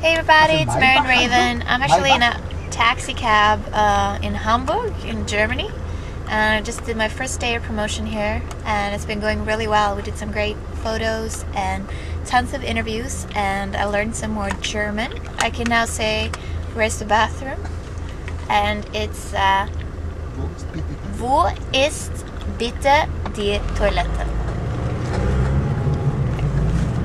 Hey everybody, it's Marion Raven. I'm actually in a taxi cab in Hamburg, in Germany. And I just did my first day of promotion here, and it's been going really well. We did some great photos and tons of interviews, and I learned some more German. I can now say, where's the bathroom? And it's, wo ist bitte die Toilette?